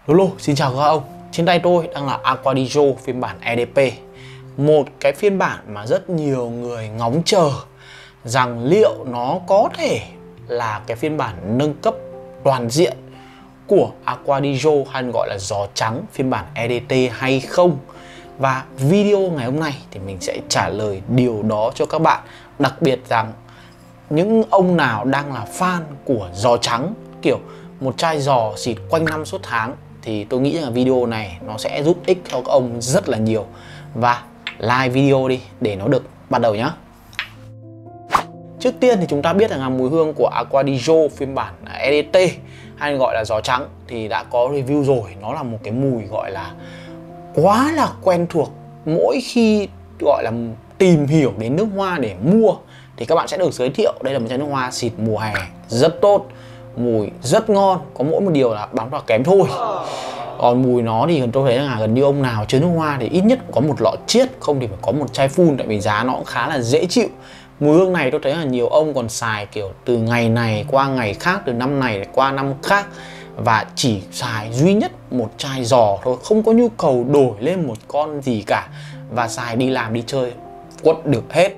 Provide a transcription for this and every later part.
Lô, xin chào các ông. Trên tay tôi đang là Aqua di Gio phiên bản EDP. Một cái phiên bản mà rất nhiều người ngóng chờ rằng liệu nó có thể là cái phiên bản nâng cấp toàn diện của Aqua di Gio hay gọi là giò trắng phiên bản EDT hay không. Và video ngày hôm nay thì mình sẽ trả lời điều đó cho các bạn. Đặc biệt rằng những ông nào đang là fan của giò trắng, kiểu một chai giò xịt quanh năm suốt tháng, thì tôi nghĩ rằng video này nó sẽ giúp ích cho các ông rất là nhiều. Và like video đi để nó được bắt đầu nhá. Trước tiên thì chúng ta biết rằng là mùi hương của Aqua di Gio phiên bản EDT hay gọi là giò trắng thì đã có review rồi. Nó là một cái mùi gọi là quá là quen thuộc. Mỗi khi gọi là tìm hiểu đến nước hoa để mua thì các bạn sẽ được giới thiệu đây là một chai nước hoa xịt mùa hè rất tốt, mùi rất ngon, có mỗi một điều là bám vào kém thôi. Còn mùi nó thì tôi thấy là gần như ông nào chơi nước hoa thì ít nhất có một lọ chiết, không thì phải có một chai full, tại vì giá nó cũng khá là dễ chịu. Mùi hương này tôi thấy là nhiều ông còn xài kiểu từ ngày này qua ngày khác, từ năm này qua năm khác, và chỉ xài duy nhất một chai giò thôi, không có nhu cầu đổi lên một con gì cả, và xài đi làm đi chơi quất được hết.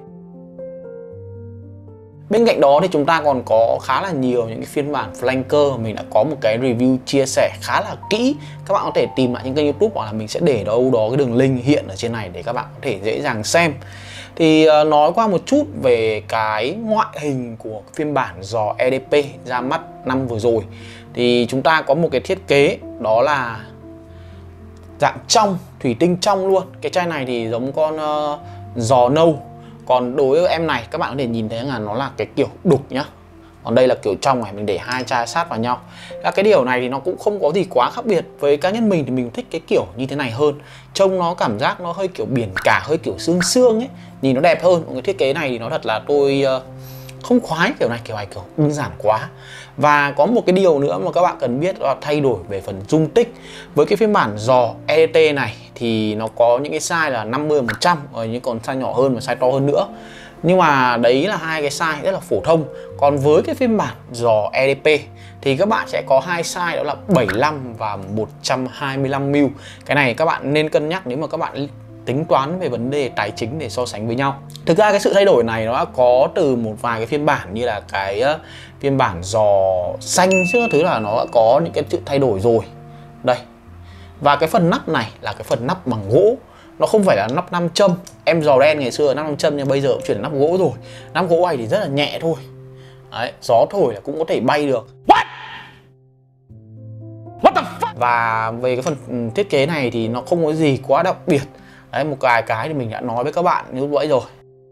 Bên cạnh đó thì chúng ta còn có khá là nhiều những cái phiên bản flanker. Mình đã có một cái review chia sẻ khá là kỹ. Các bạn có thể tìm lại trên kênh YouTube, hoặc là mình sẽ để đâu đó cái đường link hiện ở trên này để các bạn có thể dễ dàng xem. Thì nói qua một chút về cái ngoại hình của phiên bản giò EDP ra mắt năm vừa rồi, thì chúng ta có một cái thiết kế đó là dạng trong, thủy tinh trong luôn. Cái chai này thì giống con giò nâu. Còn đối với em này các bạn có thể nhìn thấy là nó là cái kiểu đục nhá. Còn đây là kiểu trong này, mình để hai chai sát vào nhau. Các cái điều này thì nó cũng không có gì quá khác biệt. Với cá nhân mình thì mình thích cái kiểu như thế này hơn. Trông nó cảm giác nó hơi kiểu biển cả, hơi kiểu sương sương ấy, nhìn nó đẹp hơn. Một cái thiết kế này thì nó thật là tôi không khoái kiểu này kiểu đơn giản quá. Và có một cái điều nữa mà các bạn cần biết đó là thay đổi về phần dung tích. Với cái phiên bản giò EDT này thì nó có những cái size là 50-100, rồi những còn size nhỏ hơn và size to hơn nữa. Nhưng mà đấy là hai cái size rất là phổ thông. Còn với cái phiên bản giò EDP thì các bạn sẽ có hai size, đó là 75 và 125ml. Cái này các bạn nên cân nhắc nếu mà các bạn tính toán về vấn đề tài chính để so sánh với nhau. Thực ra cái sự thay đổi này nó đã có từ một vài cái phiên bản, như là cái phiên bản giò xanh chứ thứ là nó đã có những cái sự thay đổi rồi. Đây. Và cái phần nắp này là cái phần nắp bằng gỗ. Nó không phải là nắp nam châm. Em giò đen ngày xưa là nắp nam châm nhưng bây giờ cũng chuyển nắp gỗ rồi. Nắp gỗ này thì rất là nhẹ thôi. Đấy, gió thổi là cũng có thể bay được. What the fuck? Và về cái phần thiết kế này thì nó không có gì quá đặc biệt. Đấy, một vài cái thì mình đã nói với các bạn như vậy rồi.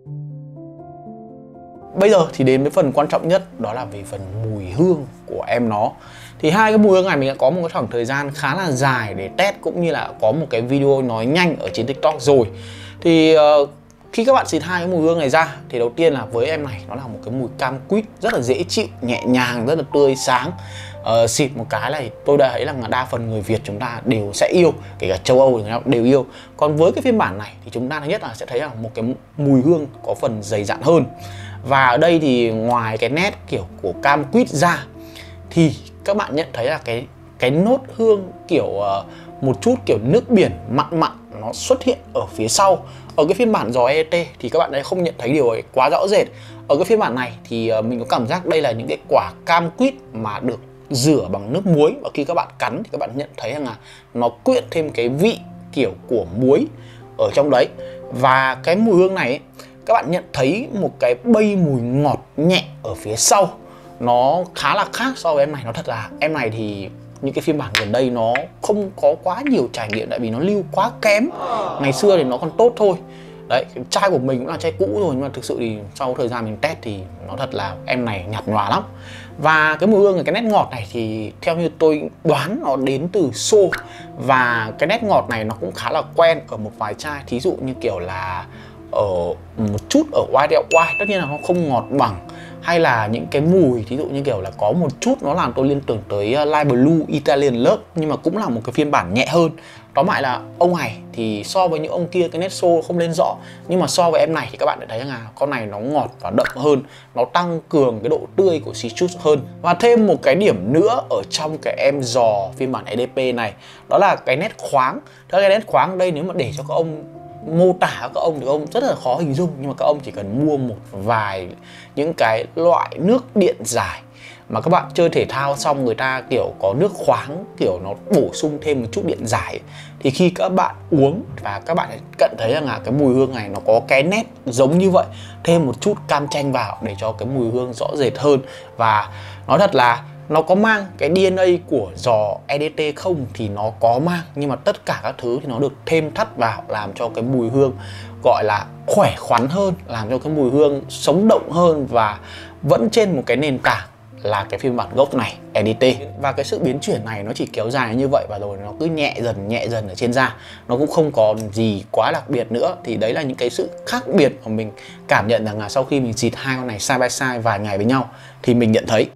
Bây giờ thì đến với phần quan trọng nhất, đó là về phần mùi hương của em nó. Thì hai cái mùi hương này mình đã có một cái khoảng thời gian khá là dài để test, cũng như là có một cái video nói nhanh ở trên TikTok rồi. Thì khi các bạn xịt hai cái mùi hương này ra thì đầu tiên là với em này nó là một cái mùi cam quýt rất là dễ chịu, nhẹ nhàng, rất là tươi sáng. Xịt một cái này tôi đã thấy là đa phần người Việt chúng ta đều sẽ yêu, kể cả châu Âu thì người ta đều yêu. Còn với cái phiên bản này thì chúng ta thứ nhất là sẽ thấy là một cái mùi hương có phần dày dặn hơn. Và ở đây thì ngoài cái nét kiểu của cam quýt ra thì các bạn nhận thấy là cái nốt hương kiểu một chút kiểu nước biển mặn mặn nó xuất hiện ở phía sau. Ở cái phiên bản giò EDT thì các bạn ấy không nhận thấy điều ấy quá rõ rệt. Ở cái phiên bản này thì mình có cảm giác đây là những cái quả cam quýt mà được rửa bằng nước muối, và khi các bạn cắn thì các bạn nhận thấy rằng là nó quyện thêm cái vị kiểu của muối ở trong đấy. Và cái mùi hương này ấy, các bạn nhận thấy một cái bay mùi ngọt nhẹ ở phía sau. Nó khá là khác so với em này. Nó thật là em này thì những cái phiên bản gần đây nó không có quá nhiều trải nghiệm, tại vì nó lưu quá kém. Ngày xưa thì nó còn tốt thôi. Đấy, cái chai của mình cũng là chai cũ rồi, nhưng mà thực sự thì sau thời gian mình test thì nó thật là em này nhạt nhòa lắm. Và cái mùi hương, cái nét ngọt này thì theo như tôi đoán nó đến từ xô. Và cái nét ngọt này nó cũng khá là quen ở một vài chai, thí dụ như kiểu là ở một chút ở White White. Tất nhiên là nó không ngọt bằng hay là những cái mùi thí dụ như kiểu là có một chút nó làm tôi liên tưởng tới Light Blue Italian Love, nhưng mà cũng là một cái phiên bản nhẹ hơn. Tóm lại là ông này thì so với những ông kia cái nét xô không lên rõ, nhưng mà so với em này thì các bạn đã thấy rằng là con này nó ngọt và đậm hơn, nó tăng cường cái độ tươi của citrus hơn. Và thêm một cái điểm nữa ở trong cái em giò phiên bản EDP này, đó là cái nét khoáng. Thế cái nét khoáng ở đây nếu mà để cho các ông mô tả các ông thì các ông rất là khó hình dung, nhưng mà các ông chỉ cần mua một vài những cái loại nước điện giải mà các bạn chơi thể thao xong người ta kiểu có nước khoáng, kiểu nó bổ sung thêm một chút điện giải, thì khi các bạn uống và các bạn cận thấy rằng là cái mùi hương này nó có cái nét giống như vậy, thêm một chút cam chanh vào để cho cái mùi hương rõ rệt hơn. Và nói thật là nó có mang cái DNA của giò EDT không thì nó có mang, nhưng mà tất cả các thứ thì nó được thêm thắt vào làm cho cái mùi hương gọi là khỏe khoắn hơn, làm cho cái mùi hương sống động hơn và vẫn trên một cái nền tảng là cái phiên bản gốc này EDT. Và cái sự biến chuyển này nó chỉ kéo dài như vậy và rồi nó cứ nhẹ dần ở trên da, nó cũng không còn gì quá đặc biệt nữa. Thì đấy là những cái sự khác biệt mà mình cảm nhận rằng là sau khi mình xịt hai con này side by side vài ngày với nhau thì mình nhận thấy.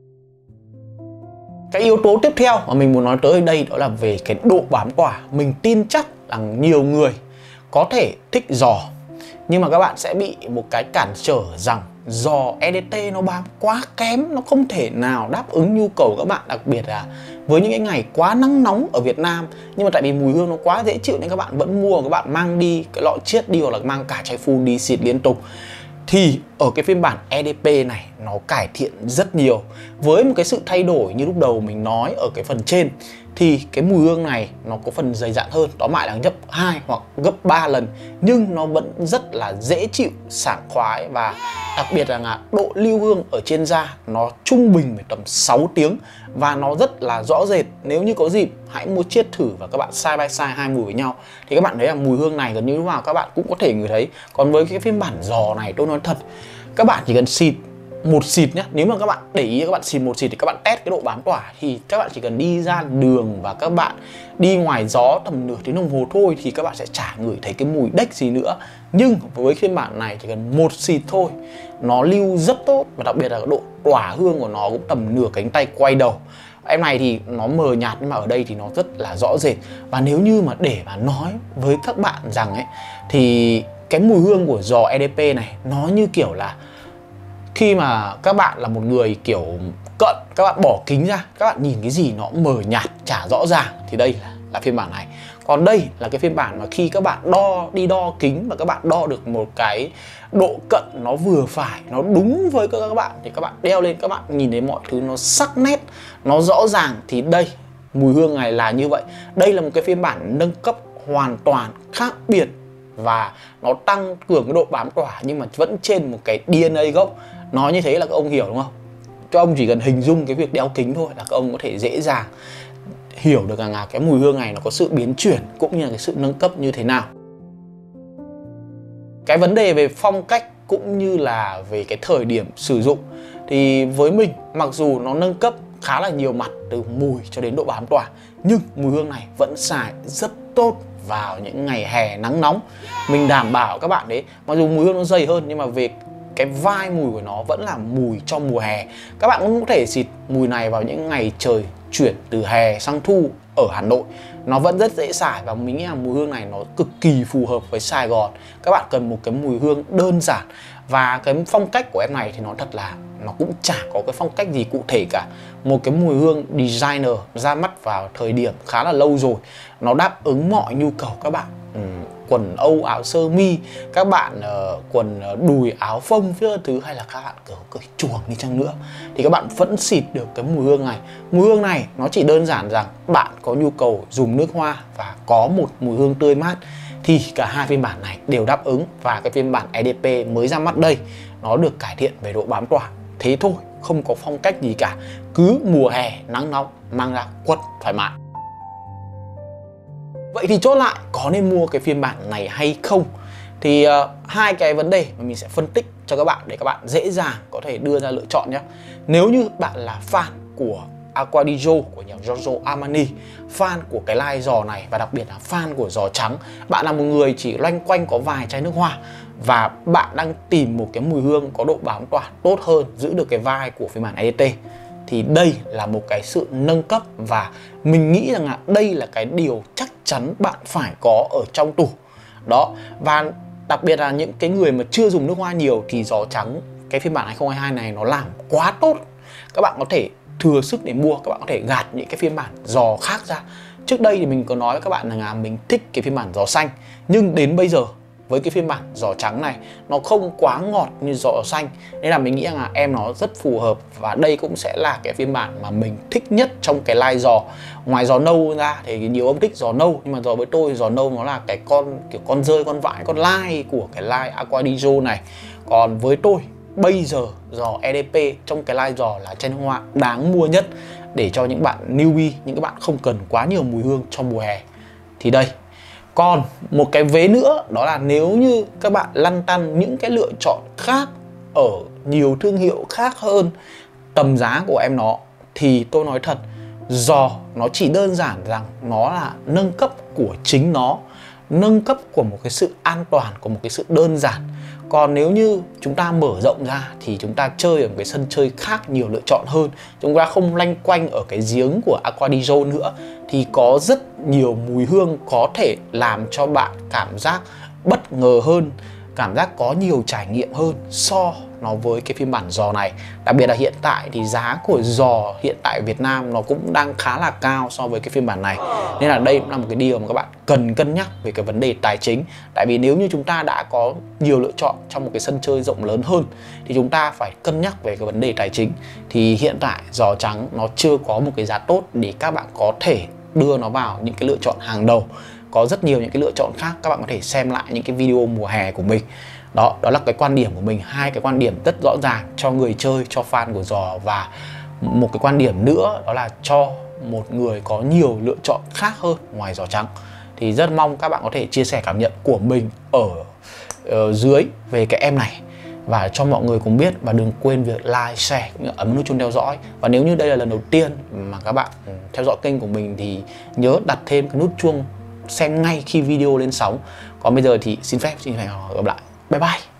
Cái yếu tố tiếp theo mà mình muốn nói tới ở đây đó là về cái độ bám tỏa. Mình tin chắc là nhiều người có thể thích giò, nhưng mà các bạn sẽ bị một cái cản trở rằng giò EDT nó bám quá kém, nó không thể nào đáp ứng nhu cầu các bạn, đặc biệt là với những cái ngày quá nắng nóng ở Việt Nam. Nhưng mà tại vì mùi hương nó quá dễ chịu nên các bạn vẫn mua, các bạn mang đi cái lọ chiết đi hoặc là mang cả chai full đi xịt liên tục. Thì ở cái phiên bản EDP này nó cải thiện rất nhiều. Với một cái sự thay đổi như lúc đầu mình nói ở cái phần trên, thì cái mùi hương này nó có phần dày dặn hơn, tóm lại là gấp 2 hoặc gấp 3 lần, nhưng nó vẫn rất là dễ chịu, sảng khoái. Và đặc biệt là độ lưu hương ở trên da nó trung bình phải tầm 6 tiếng và nó rất là rõ rệt. Nếu như có dịp hãy mua chiết thử và các bạn side by side hai mùi với nhau thì các bạn thấy là mùi hương này gần như lúc nào các bạn cũng có thể ngửi thấy. Còn với cái phiên bản giò này tôi nói thật, các bạn chỉ cần xịt một xịt nhé. Nếu mà các bạn để ý các bạn xịt một xịt thì các bạn test cái độ bám tỏa, thì các bạn chỉ cần đi ra đường và các bạn đi ngoài gió tầm nửa tiếng đồng hồ thôi thì các bạn sẽ chả ngửi thấy cái mùi đếch gì nữa. Nhưng với phiên bản này chỉ cần một xịt thôi nó lưu rất tốt, và đặc biệt là độ tỏa hương của nó cũng tầm nửa cánh tay quay đầu. Em này thì nó mờ nhạt nhưng mà ở đây thì nó rất là rõ rệt. Và nếu như mà để mà nói với các bạn rằng ấy, thì cái mùi hương của giò EDP này nó như kiểu là khi mà các bạn là một người kiểu cận, các bạn bỏ kính ra, các bạn nhìn cái gì nó mờ nhạt, chả rõ ràng, thì đây là phiên bản này. Còn đây là cái phiên bản mà khi các bạn đi đo kính và các bạn đo được một cái độ cận nó vừa phải, nó đúng với các bạn, thì các bạn đeo lên các bạn nhìn thấy mọi thứ nó sắc nét, nó rõ ràng. Thì đây, mùi hương này là như vậy. Đây là một cái phiên bản nâng cấp hoàn toàn khác biệt và nó tăng cường cái độ bám tỏa nhưng mà vẫn trên một cái DNA gốc. Nói như thế là các ông hiểu đúng không? Các ông chỉ cần hình dung cái việc đeo kính thôi là các ông có thể dễ dàng hiểu được rằng là cái mùi hương này nó có sự biến chuyển cũng như là cái sự nâng cấp như thế nào. Cái vấn đề về phong cách cũng như là về cái thời điểm sử dụng thì với mình, mặc dù nó nâng cấp khá là nhiều mặt từ mùi cho đến độ bám tỏa, nhưng mùi hương này vẫn xài rất tốt vào những ngày hè nắng nóng. Mình đảm bảo các bạn đấy, mặc dù mùi hương nó dày hơn nhưng mà về cái vai mùi của nó vẫn là mùi cho mùa hè. Các bạn cũng có thể xịt mùi này vào những ngày trời chuyển từ hè sang thu ở Hà Nội, nó vẫn rất dễ xài. Và mình nghĩ là mùi hương này nó cực kỳ phù hợp với Sài Gòn. Các bạn cần một cái mùi hương đơn giản. Và cái phong cách của em này thì nó thật là nó cũng chả có cái phong cách gì cụ thể cả. Một cái mùi hương designer ra mắt vào thời điểm khá là lâu rồi, nó đáp ứng mọi nhu cầu các bạn. Quần âu áo sơ mi, các bạn quần đùi áo phông phía thứ, hay là các bạn cởi chuồng đi chăng nữa thì các bạn vẫn xịt được cái mùi hương này. Mùi hương này nó chỉ đơn giản rằng bạn có nhu cầu dùng nước hoa và có một mùi hương tươi mát thì cả hai phiên bản này đều đáp ứng. Và cái phiên bản EDP mới ra mắt đây nó được cải thiện về độ bám tỏa. Thế thôi, không có phong cách gì cả, cứ mùa hè nắng nóng mang ra quất thoải mái. Vậy thì chốt lại có nên mua cái phiên bản này hay không? Thì hai cái vấn đề mà mình sẽ phân tích cho các bạn để các bạn dễ dàng có thể đưa ra lựa chọn nhé. Nếu như bạn là fan của Acqua di Gio của nhà Giorgio Armani, fan của cái line giò này và đặc biệt là fan của giò trắng. Bạn là một người chỉ loanh quanh có vài chai nước hoa và bạn đang tìm một cái mùi hương có độ bám tỏa tốt hơn, giữ được cái vibe của phiên bản EDT, thì đây là một cái sự nâng cấp và mình nghĩ rằng là đây là cái điều chắc chắn bạn phải có ở trong tủ đó. Và đặc biệt là những cái người mà chưa dùng nước hoa nhiều thì giò trắng cái phiên bản 2022 này nó làm quá tốt. Các bạn có thể thừa sức để mua, các bạn có thể gạt những cái phiên bản giò khác ra. Trước đây thì mình có nói với các bạn rằng là mình thích cái phiên bản giò xanh, nhưng đến bây giờ với cái phiên bản giò trắng này nó không quá ngọt như giò xanh, nên là mình nghĩ rằng là em nó rất phù hợp và đây cũng sẽ là cái phiên bản mà mình thích nhất trong cái line giò. Ngoài giò nâu ra thì nhiều ông thích giò nâu, nhưng mà với tôi giò nâu nó là cái con kiểu con rơi, con vãi, con lai của cái line Acqua di Gio này. Còn với tôi bây giờ giò EDP trong cái line giò là chai nước hoa đáng mua nhất để cho những bạn newbie, những các bạn không cần quá nhiều mùi hương trong mùa hè thì đây. Còn một cái vế nữa đó là nếu như các bạn lăn tăn những cái lựa chọn khác ở nhiều thương hiệu khác hơn tầm giá của em nó, thì tôi nói thật, giò nó chỉ đơn giản rằng nó là nâng cấp của chính nó, nâng cấp của một cái sự an toàn, của một cái sự đơn giản. Còn nếu như chúng ta mở rộng ra thì chúng ta chơi ở một cái sân chơi khác nhiều lựa chọn hơn, chúng ta không lanh quanh ở cái giếng của Acqua di Gio nữa, thì có rất nhiều mùi hương có thể làm cho bạn cảm giác bất ngờ hơn, cảm giác có nhiều trải nghiệm hơn so nó với cái phiên bản giò này. Đặc biệt là hiện tại thì giá của giò hiện tại ở Việt Nam nó cũng đang khá là cao so với cái phiên bản này, nên là đây cũng là một cái điều mà các bạn cần cân nhắc về cái vấn đề tài chính. Tại vì nếu như chúng ta đã có nhiều lựa chọn trong một cái sân chơi rộng lớn hơn thì chúng ta phải cân nhắc về cái vấn đề tài chính. Thì hiện tại giò trắng nó chưa có một cái giá tốt để các bạn có thể đưa nó vào những cái lựa chọn hàng đầu. Có rất nhiều những cái lựa chọn khác, các bạn có thể xem lại những cái video mùa hè của mình. Đó là cái quan điểm của mình, hai cái quan điểm rất rõ ràng cho người chơi, cho fan của giò, và một cái quan điểm nữa đó là cho một người có nhiều lựa chọn khác hơn ngoài giò trắng. Thì rất mong các bạn có thể chia sẻ cảm nhận của mình ở dưới về cái em này và cho mọi người cùng biết, và đừng quên việc like, share, ấn nút chuông theo dõi. Và nếu như đây là lần đầu tiên mà các bạn theo dõi kênh của mình thì nhớ đặt thêm cái nút chuông xem ngay khi video lên sóng. Còn bây giờ thì xin phép gặp lại. Bye bye.